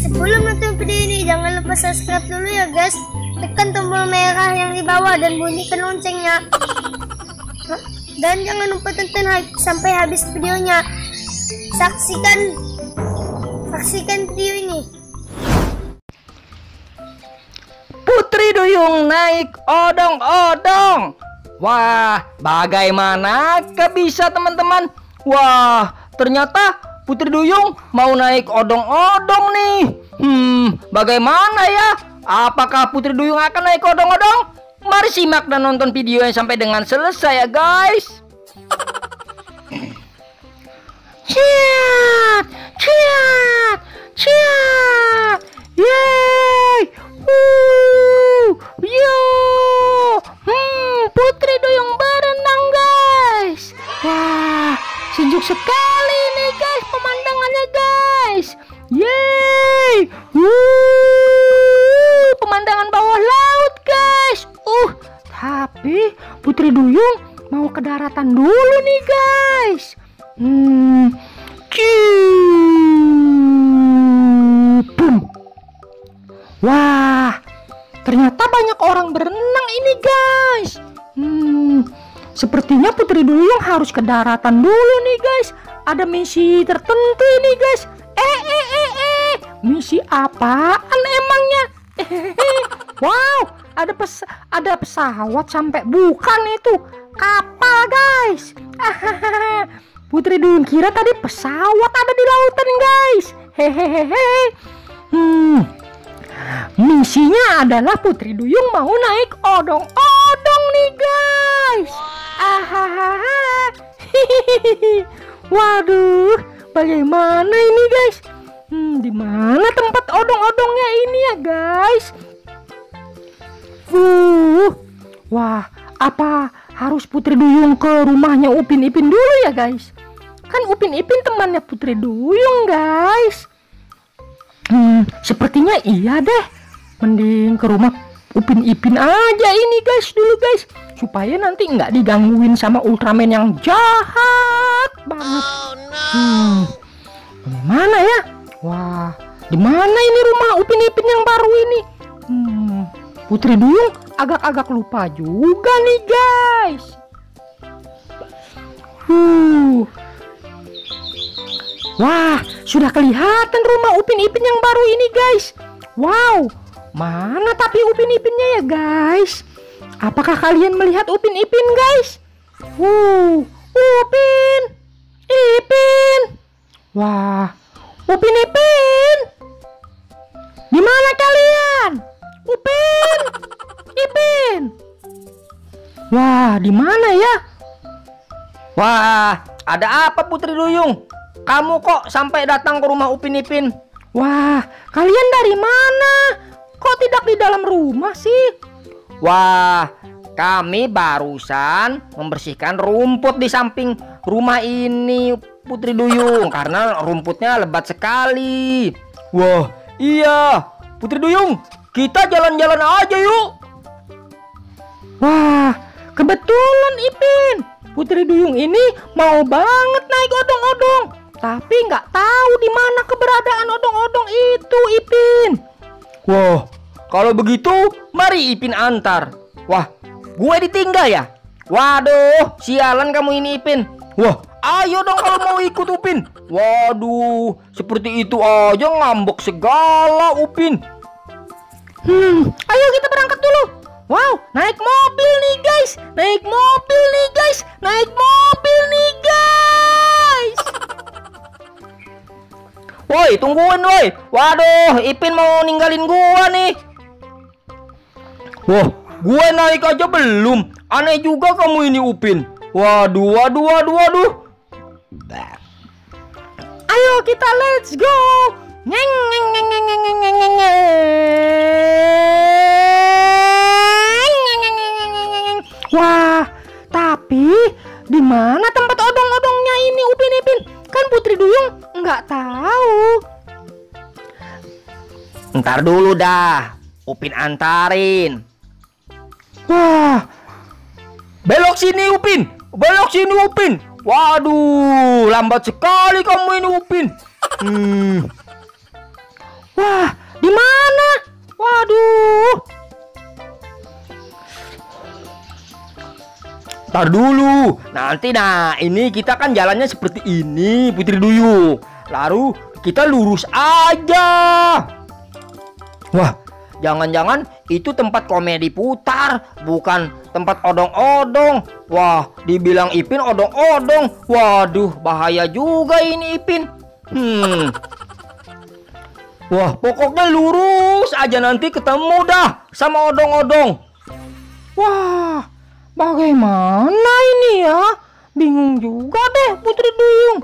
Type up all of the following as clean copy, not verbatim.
Sebelum nonton video ini, jangan lupa subscribe dulu ya guys. Tekan tombol merah yang di bawah dan bunyikan loncengnya. Dan jangan lupa tonton sampai habis videonya. Saksikan video ini. Putri Duyung naik odong-odong. Wah, bagaimana bisa teman-teman? Wah, ternyata Putri Duyung mau naik odong-odong nih. Bagaimana ya? Apakah Putri Duyung akan naik odong-odong? Mari simak dan nonton videonya sampai dengan selesai ya guys. Ciat, ciat, ciat. Yeay. Yo. Putri Duyung berenang guys. Wah, sejuk sekali nih guys pemandangannya guys. Yeay. Pemandangan bawah laut guys. Tapi Putri Duyung mau ke daratan dulu nih guys. Wah, ternyata banyak orang berenang ini guys. Sepertinya Putri Duyung harus ke daratan dulu nih guys. Ada misi tertentu nih guys. Misi apaan emangnya? Wow, ada pesawat sampai, bukan itu kapal guys. Putri Duyung kira tadi pesawat ada di lautan guys. Misinya adalah Putri Duyung mau naik odong-odong nih guys. Waduh, bagaimana ini guys? Di mana tempat odong-odongnya ini ya guys? Wah, apa harus Putri Duyung ke rumahnya Upin Ipin dulu ya guys? Kan Upin Ipin temannya Putri Duyung guys. Sepertinya iya deh. Mending ke rumah Upin Ipin aja ini guys dulu guys, supaya nanti nggak digangguin sama Ultraman yang jahat banget. Gimana ya? Wah, di mana ini rumah Upin Ipin yang baru ini? Putri Duyung agak-agak lupa juga nih guys. Wah, sudah kelihatan rumah Upin Ipin yang baru ini guys. Wow, mana tapi Upin Ipinnya ya guys? Apakah kalian melihat Upin Ipin guys? Upin Ipin. Wah, Upin Ipin, di mana kalian? Upin Ipin. Wah, di mana ya? Wah, ada apa Putri Duyung? Kamu kok sampai datang ke rumah Upin Ipin? Wah, kalian dari mana? Kok tidak di dalam rumah sih? Wah, kami barusan membersihkan rumput di samping rumah ini Putri Duyung, karena rumputnya lebat sekali. Wah, iya Putri Duyung, kita jalan-jalan aja yuk. Wah, kebetulan Ipin, Putri Duyung ini mau banget naik odong-odong, tapi nggak tahu di mana keberadaan odong-odong itu Ipin. Wah, kalau begitu mari Ipin antar. Wah, gue ditinggal ya? Waduh, sialan kamu ini Ipin. Wah, ayo dong kalau mau ikut Upin. Waduh, seperti itu aja ngambek segala Upin. Ayo kita berangkat dulu. Wow, naik mobil nih guys. Naik mobil nih guys. Naik mobil nih guys. Woi, tungguin woi. Waduh, Ipin mau ninggalin gua nih. Wah, gue naik aja belum. Aneh juga kamu ini Upin. Waduh. Ayo kita let's go. Wah, tapi di mana tempat odong-odongnya ini Upin Ipin? Kan Putri Duyung nggak tahu. Ntar dulu dah, Upin antarin. Wah, belok sini Upin, belok sini Upin. Waduh, lambat sekali kamu ini Upin. Wah, Tar dulu. Nanti ini kita kan jalannya seperti ini, Putri Duyung. Lalu kita lurus aja. Wah, jangan-jangan itu tempat komedi putar, bukan tempat odong-odong. Wah, dibilang Ipin odong-odong. Waduh, bahaya juga ini Ipin. Wah, pokoknya lurus aja, nanti ketemu dah sama odong-odong. Wah, bagaimana ini ya? Bingung juga deh Putri Duyung.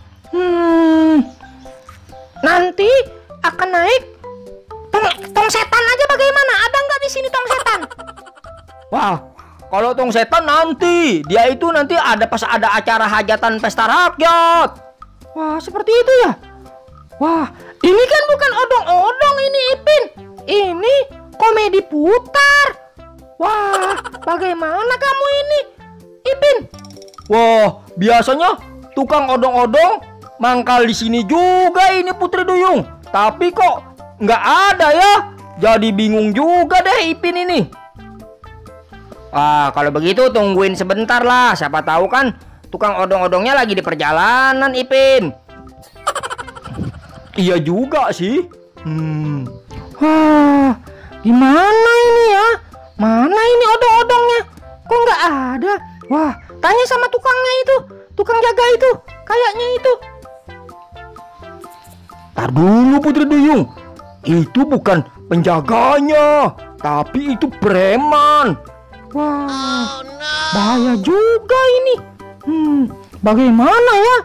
Nanti akan naik tong setan aja bagaimana? Ada nggak di sini tong setan? Wah, kalau tong setan nanti dia itu nanti ada pas ada acara hajatan pesta rakyat. Wah, seperti itu ya? Wah, ini kan bukan odong-odong ini Ipin. Ini komedi putar. Wah, bagaimana kamu ini Ipin? Wah, biasanya tukang odong-odong mangkal di sini juga ini Putri Duyung. Tapi kok nggak ada ya? Jadi bingung juga deh Ipin ini. Kalau begitu tungguin sebentar lah. Siapa tahu kan tukang odong-odongnya lagi di perjalanan Ipin. Iya juga sih. Wah, gimana ini ya? Mana ini odong-odongnya? Kok nggak ada? Wah, tanya sama tukangnya itu, tukang jaga itu, kayaknya itu. Tar dulu Putri Duyung, itu bukan penjaganya, tapi itu preman. Wah, bahaya juga ini. Bagaimana ya?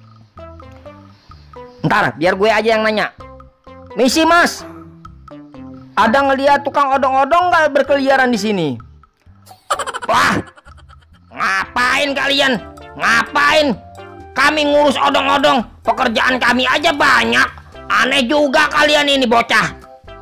Ntar biar gue aja yang nanya. Misi Mas, ada ngeliat tukang odong-odong nggak berkeliaran di sini? Wah, ngapain kalian? Ngapain? Kami ngurus odong-odong, pekerjaan kami aja banyak. Aneh juga kalian ini bocah.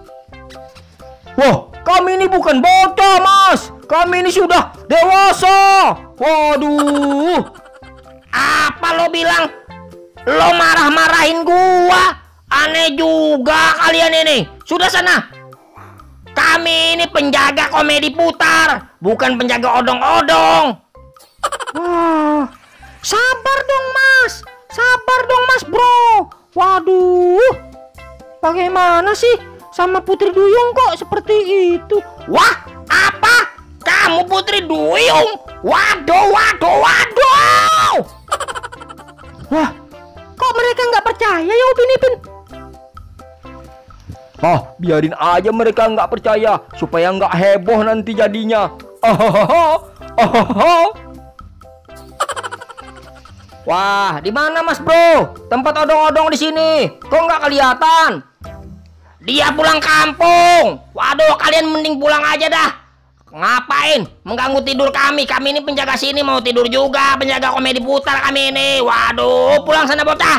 Wah, kami ini bukan bocah Mas. Kami ini sudah dewasa. Waduh. Apa lo bilang? Lo marah-marahin gua. Aneh juga kalian ini. Sudah sana. Kami ini penjaga komedi putar, bukan penjaga odong-odong. Wah, sabar dong Mas. Sabar dong Mas Bro. Waduh, bagaimana sih sama Putri Duyung kok seperti itu? Wah, apa? Kamu Putri Duyung? Waduh, waduh, waduh. Wah, kok mereka nggak percaya ya Upin Ipin? Biarin aja mereka nggak percaya, supaya nggak heboh nanti jadinya. Wah, di mana Mas Bro? Tempat odong-odong di sini. Kok nggak kelihatan? Dia pulang kampung. Waduh, kalian mending pulang aja dah. Ngapain mengganggu tidur kami? Kami ini penjaga sini, mau tidur juga. Penjaga komedi putar kami ini. Waduh, pulang sana bocah.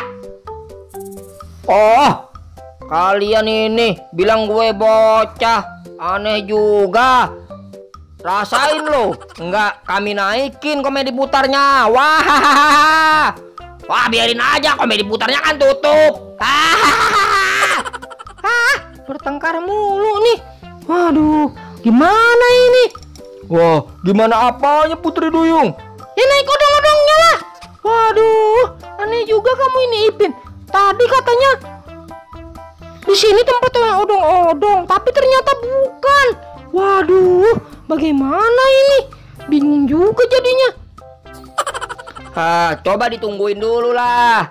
Oh, kalian ini bilang gue bocah. Aneh juga. Rasain lo, enggak kami naikin komedi putarnya. Wah, biarin aja, komedi putarnya kan tutup. Bertengkar mulu nih. Waduh, gimana ini? Wah, gimana apanya Putri Duyung? Ya naik odong-odongnya lah. Waduh, aneh juga kamu ini Ipin. Tadi katanya di sini tempat odong-odong, tapi ternyata bukan. Waduh, bagaimana ini? Bingung juga jadinya. Coba ditungguin dulu lah.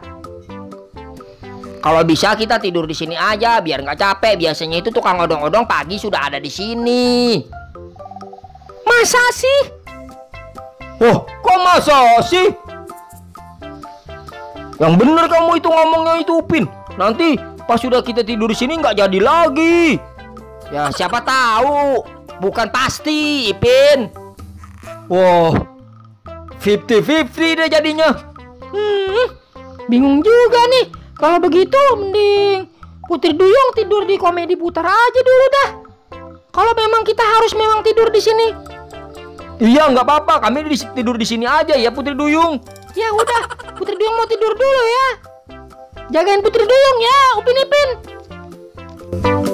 Kalau bisa kita tidur di sini aja biar nggak capek. Biasanya itu tukang odong-odong pagi sudah ada di sini. Masa sih? Oh, kok masa sih? Yang bener kamu itu ngomongnya itu Upin. Nanti pas sudah kita tidur di sini nggak jadi lagi. Ya siapa tahu, bukan pasti Ipin. Wah, 50-50 deh jadinya. Bingung juga nih. Kalau begitu mending Putri Duyung tidur di komedi putar aja dulu dah. Kalau memang kita harus tidur di sini. Iya, nggak apa-apa. Kami tidur di sini aja ya Putri Duyung. Ya udah, Putri Duyung mau tidur dulu ya. Jagain Putri Duyung ya, Upin Ipin.